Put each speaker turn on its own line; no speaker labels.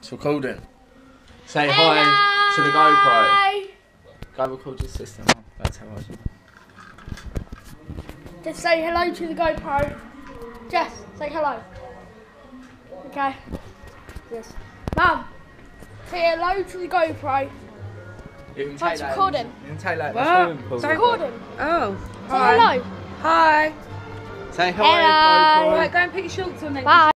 It's recording. Say hi to the GoPro. Go record your sister. That's how I do.
Just say hello to the GoPro. Jess, say hello. Okay. Yes. Mum, say hello to the GoPro.
You can
It's
take that.
recording.
You can take that.
What?
It's recording.
Oh.
Say hello.
Hi.
Say hi.
Hello.
GoPro.
Right, go and put your shorts on then.
Bye.